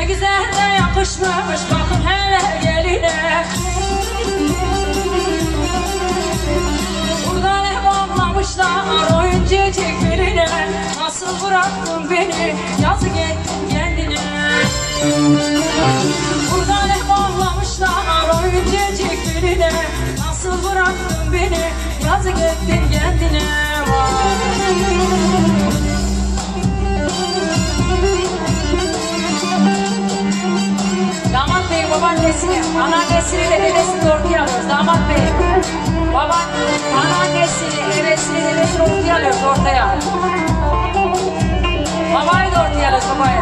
Ne güzel de yakışmış bakın hele geline. Burada ne bağlamışlar oyuncacık birine. Nasıl bıraktın beni yazık ettin kendine. Burada ne bağlamışlar oyuncacık birine. Nasıl bıraktın beni yazık ettin kendine. Damat bey babaannesini, anneannesini de dedesini ortaya alıyoruz. Damat bey, anneannesini, ebesini, dedesini ortaya alıyoruz ortaya. Babayı da ortaya alıyoruz babayı.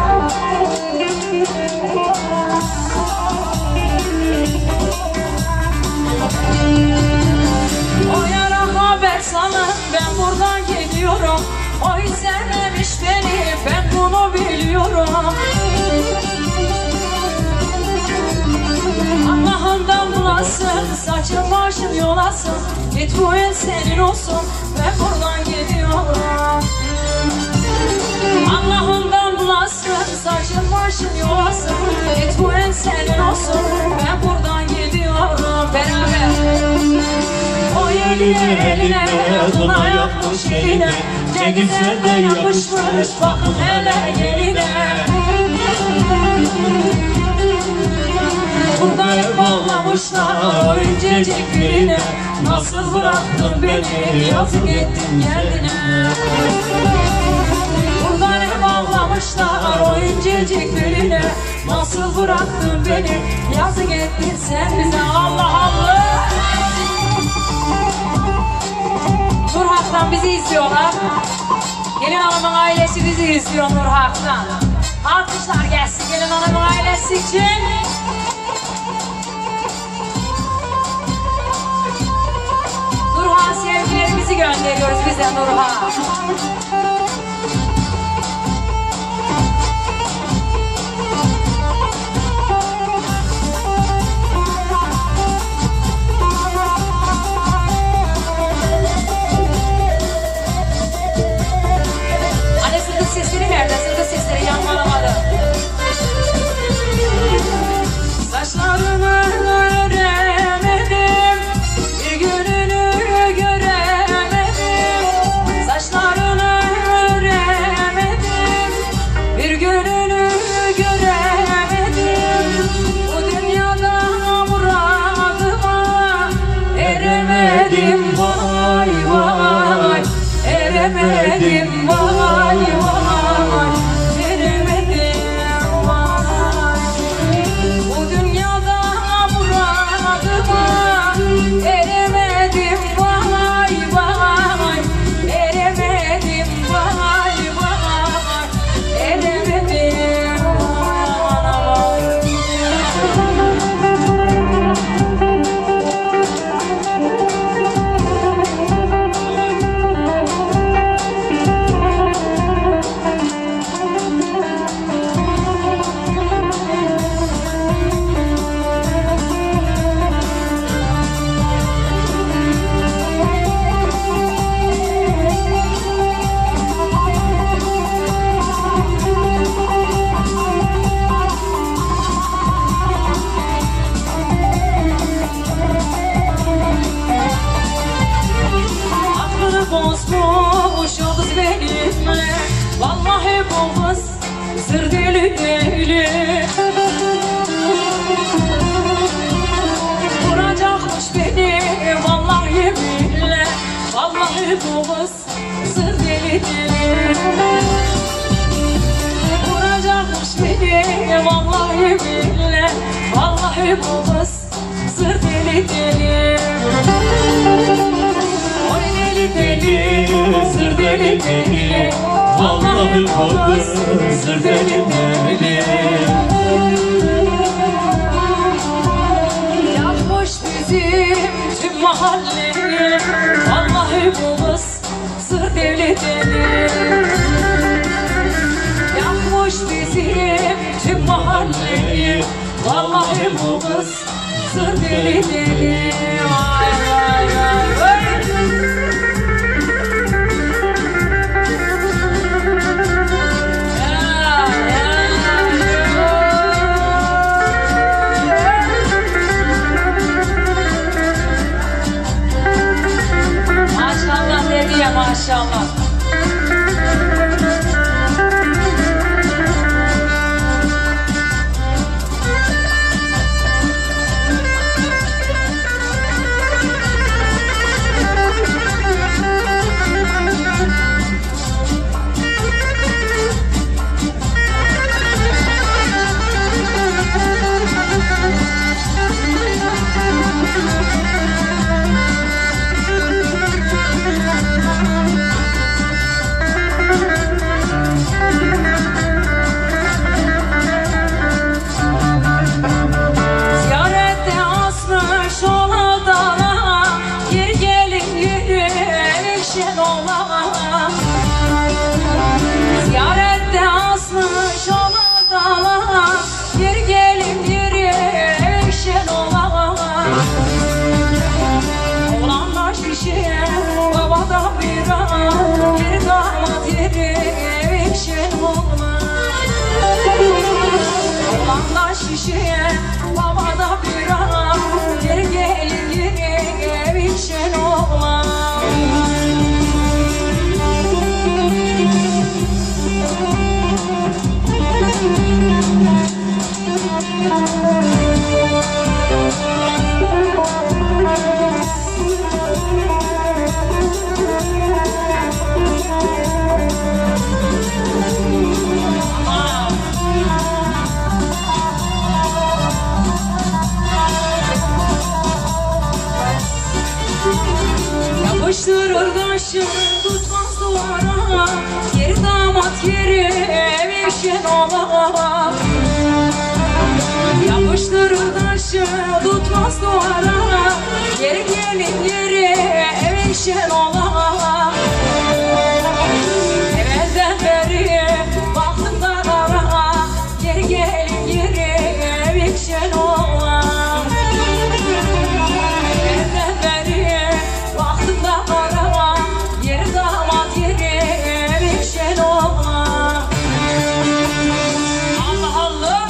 O yara haber sana ben buradan geliyorum. O izlememiş beni ben bunu biliyorum. Allah'ından bulasın, saçın başın yolasın. Git bu el senin olsun, ben buradan gidiyorum. Allah'ından bulasın, saçın başın yolasın. Git bu el senin olsun, ben buradan gidiyorum. Beraber. O eline kına yapmış eline. Ne güzel de yapışmış bakın hele geline. Burada ev bağlamışlar oyuncacık birine. Nasıl bıraktın beni yazık ettin kendine. Burada ev bağlamışlar oyuncacık birine. Nasıl bıraktın beni yazık ettin sen bize. Allah Allah. Nurhak'tan bizi izliyorlar. Gelin hanımın ailesi bizi izliyor Nurhak'tan. Alkışlar gelsin gelin hanımın ailesi için. Nurhan sevgilerimizi gönderiyoruz bize Nurhan. Anne sırtı sesleri nerede? Sırtı sesleri yanmalamadı. Saçlarını öremedim, bir gününü göremedim. Saçlarını öremedim, bir gününü göremedim. Bu dünyada muradıma eremedim vay vay. Eremedim vay vay. Eremedim vay. Bu dünyada muradıma eremedim vay vay. Eremedim vay vay. Eremedim vay. Aklını bozmuş o kız benimle. Vallahi bu kız sır deli deli. Vuracakmış beni vallahi yeminle. Vallahi bu kız sır deli deli. Vuracakmış beni vallahi yeminle. Vallahi bu kız sır deli deli. Oy deli deli, sır deli deli. Vallahi bu kız sır deli deli. Yakmış bizim tüm mahalleyi. Vallahi bu kız sır deli deli. Yakmış bizim tüm mahalleyi. Vallahi bu kız sır deli deli. Vay vay vay vay. Ya, ya, ya. taşı tutmaz duvara, yeri damat yeri evşen ola. Yapıştırır taşı tutmaz duvara, yeri gelin yeri evşen ola. Evvelden beri baktım dağlara, yeri gelin yeri evşen ola. Evvelden beri baktım dağlara, yeri damat yeri evşen ola. Allah Allah.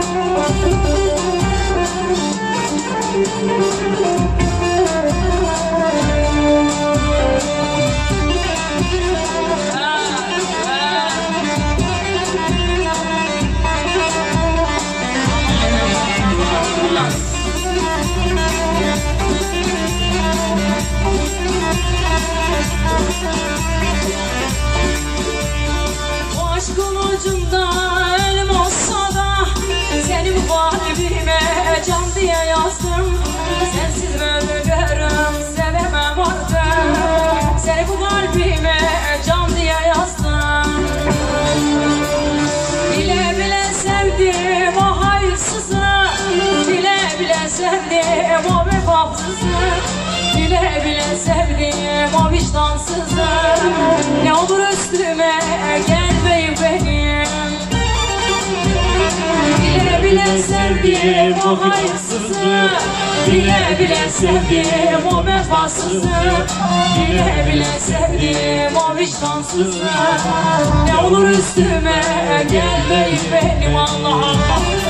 Bu aşkın ucunda elim olsa da seni bu kalbime can diye yazdım. Sensiz ölürüm, sevemem artık. Seni bu kalbime can diye yazdım. Bile bile sevdim o hayırsızı, bile bile sevdim o vefasızı, bile bile sevdim o vicdansızı. Ne olur üstüme gelmeyin benim. Bile bile sevdim o hayırsızı, bile bile sevdim o vefasızı, bile bile sevdim o vicdansızı. Ne olur üstüme gelmeyin benim. Allah Allah.